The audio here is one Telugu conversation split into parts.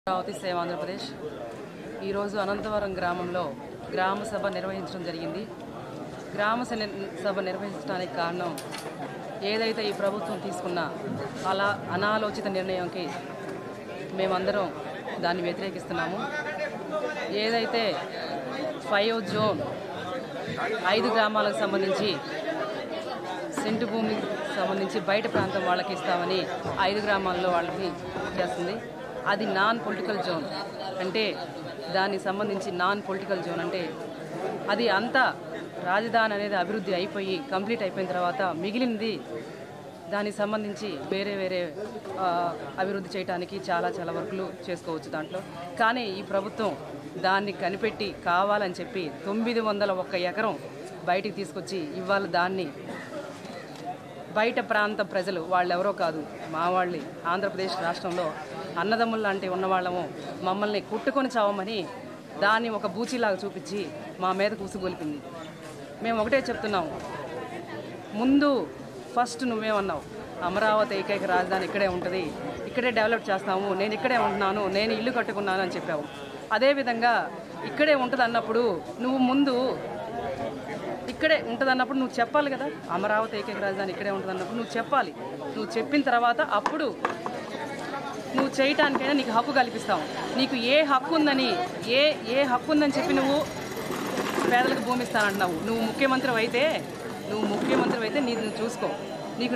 అమరావతి సేవ ఆంధ్రప్రదేశ్ ఈరోజు అనంతవరం గ్రామంలో గ్రామ సభ నిర్వహించడం జరిగింది. గ్రామ సభ నిర్వహించడానికి కారణం ఏదైతే ఈ ప్రభుత్వం తీసుకున్న అనాలోచిత నిర్ణయంకి మేమందరం దాన్ని వ్యతిరేకిస్తున్నాము. ఏదైతే 5వ జోన్ 5 గ్రామాలకు సంబంధించి సెంటు భూమికి సంబంధించి బయట ప్రాంతం వాళ్ళకి ఇస్తామని 5 గ్రామాల్లో వాళ్ళకి చేస్తుంది. అది నాన్ పొలిటికల్ జోన్ అంటే దానికి సంబంధించి నాన్ పొలిటికల్ జోన్ అంటే అది అంతా రాజధాని అనేది అభివృద్ధి అయిపోయి కంప్లీట్ అయిపోయిన తర్వాత మిగిలింది దానికి సంబంధించి వేరే అభివృద్ధి చేయడానికి చాలా వర్కులు చేసుకోవచ్చు దాంట్లో. కానీ ఈ ప్రభుత్వం దాన్ని కనిపెట్టి కావాలని చెప్పి 901 ఎకరం బయటికి తీసుకొచ్చి ఇవాళ దాన్ని బయట ప్రాంత ప్రజలు వాళ్ళెవరో కాదు, మా వాళ్ళే. ఆంధ్రప్రదేశ్ రాష్ట్రంలో అన్నదమ్ములు లాంటి ఉన్నవాళ్ళము మమ్మల్ని కుట్టుకొని చావమని దాన్ని ఒక బూచిలాగా చూపించి మా మీద కూసుగొలిపింది. మేము ఒకటే చెప్తున్నాము, ముందు ఫస్ట్ నువ్వేమన్నావు, అమరావతి ఏకైక రాజధాని ఇక్కడే ఉంటుంది, ఇక్కడే డెవలప్ చేస్తాము, నేను ఇక్కడే ఉంటున్నాను, నేను ఇల్లు కట్టుకున్నాను అని చెప్పావు. అదేవిధంగా ఇక్కడే ఉంటుంది అన్నప్పుడు నువ్వు ముందు ఇక్కడే ఉంటుంది అన్నప్పుడు నువ్వు చెప్పాలి కదా, అమరావతి ఏకైక రాజధాని ఇక్కడే ఉంటుంది అన్నప్పుడు నువ్వు చెప్పాలి. నువ్వు చెప్పిన తర్వాత అప్పుడు నువ్వు చేయటానికైనా నీకు హక్కు కల్పిస్తావు. నీకు ఏ హక్కు ఉందని చెప్పి నువ్వు పేదలకు భూమి ఇస్తానంటున్నావు. నువ్వు ముఖ్యమంత్రి అయితే నువ్వు చూసుకో. నీకు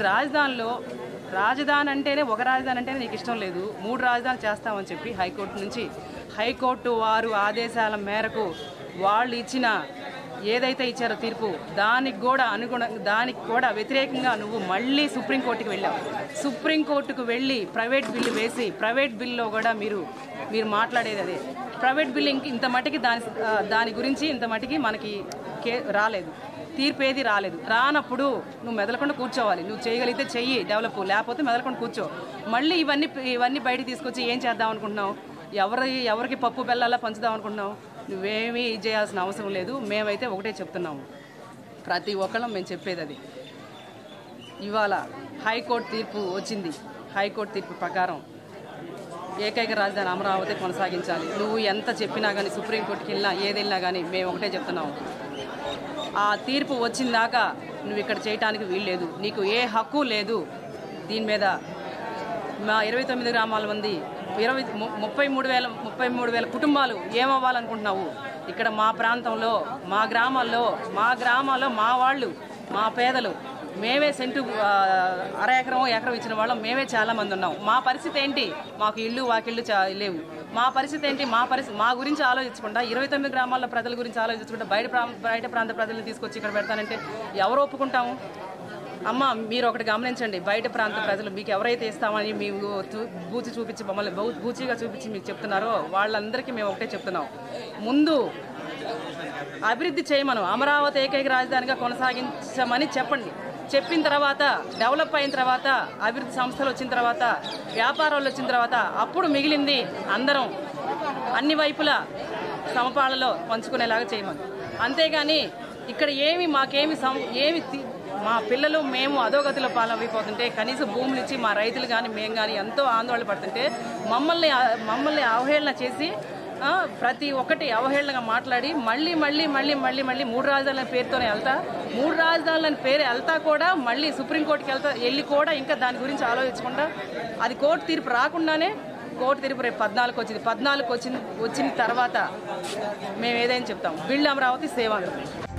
రాజధాని అంటేనే ఒక రాజధాని అంటేనే నీకు ఇష్టం లేదు, 3 రాజధానులు చేస్తామని చెప్పి హైకోర్టు వారు ఆదేశాల మేరకు వాళ్ళు ఇచ్చిన ఏదైతే ఇచ్చారో తీర్పు దానికి కూడా వ్యతిరేకంగా నువ్వు మళ్ళీ సుప్రీంకోర్టుకు వెళ్ళావు. సుప్రీంకోర్టుకు వెళ్ళి ప్రైవేట్ బిల్లు వేసి ప్రైవేట్ బిల్లులో కూడా మీరు మాట్లాడేది అదే. ప్రైవేట్ బిల్లు ఇంత మటుకి దాని గురించి ఇంత మటుకి మనకి రాలేదు, తీర్పు ఏది రాలేదు. రానప్పుడు నువ్వు మెదలకుండా కూర్చోవాలి. నువ్వు చేయగలిగితే చెయ్యి డెవలప్, లేకపోతే మెదలకుండా కూర్చో. మళ్ళీ ఇవన్నీ బయటికి తీసుకొచ్చి ఏం చేద్దాం అనుకుంటున్నావు? ఎవరికి పప్పు బెల్లాలా పంచుదాం అనుకుంటున్నావు? నువ్వేమీ చేయాల్సిన అవసరం లేదు. మేమైతే ఒకటే చెప్తున్నాము, ప్రతి ఒక్కళ్ళం మేము చెప్పేది అది. ఇవాళ హైకోర్టు తీర్పు వచ్చింది. హైకోర్టు తీర్పు ప్రకారం ఏకైక రాజధాని అమరావతి కొనసాగించాలి. నువ్వు ఎంత చెప్పినా కానీ, సుప్రీంకోర్టుకి వెళ్ళినా ఏది వెళ్ళినా కానీ మేము ఒకటే చెప్తున్నాము, ఆ తీర్పు వచ్చిందాకా నువ్వు ఇక్కడ చేయటానికి వీల్లేదు. నీకు ఏ హక్కు లేదు దీని మీద. మా 29 గ్రామాల మంది 33,000 కుటుంబాలు ఏమవ్వాలనుకుంటున్నావు? ఇక్కడ మా ప్రాంతంలో మా గ్రామాల్లో మా వాళ్ళు, మా పేదలు, మేమే సెంటు అర ఎకరం ఇచ్చిన వాళ్ళం మేమే చాలామంది ఉన్నాం. మా పరిస్థితి ఏంటి? మాకు ఇళ్ళు వాకిళ్ళు లేవు. మా పరిస్థితి ఏంటి? మా గురించి ఆలోచించకుండా 29 గ్రామాల ప్రజల గురించి ఆలోచించకుండా బయట ప్రాంత ప్రజలను తీసుకొచ్చి ఇక్కడ పెడతానంటే ఎవరు ఒప్పుకుంటాము? అమ్మ, మీరు ఒకటి గమనించండి, బయట ప్రాంత ప్రజలు మీకు ఎవరైతే ఇస్తామని మేము మమ్మల్ని బూచిగా చూపించి మీకు చెప్తున్నారో వాళ్ళందరికీ మేము ఒకటే చెప్తున్నాం, ముందు అభివృద్ధి చేయమను, అమరావతి ఏకైక రాజధానిగా కొనసాగించమని చెప్పండి. చెప్పిన తర్వాత, డెవలప్ అయిన తర్వాత, అభివృద్ధి సంస్థలు వచ్చిన తర్వాత, వ్యాపారాలు వచ్చిన తర్వాత అప్పుడు మిగిలింది అందరం అన్ని వైపులా సమపాలలో పంచుకునేలాగా చేయమను. అంతేగాని ఇక్కడ మా పిల్లలు మేము అధోగతిలో పాలైపోతుంటే, కనీసం భూములు ఇచ్చి మా రైతులు కానీ మేము కానీ ఎంతో ఆందోళన పడుతుంటే మమ్మల్ని అవహేళన చేసి ప్రతి ఒక్కటి అవహేళనగా మాట్లాడి మళ్ళీ 3 రాజధానుల పేరుతోనే వెళ్తా, 3 రాజధానుల పేరు వెళ్తా కూడా మళ్ళీ సుప్రీంకోర్టుకి వెళ్ళి కూడా ఇంకా దాని గురించి ఆలోచించకుండా, అది కోర్టు తీర్పు రాకుండానే, కోర్టు తీర్పు రేపు 14 వచ్చింది. 14 వచ్చిన తర్వాత మేము ఏదైనా చెప్తాం. బిల్డ్ అమరావతి సేవ.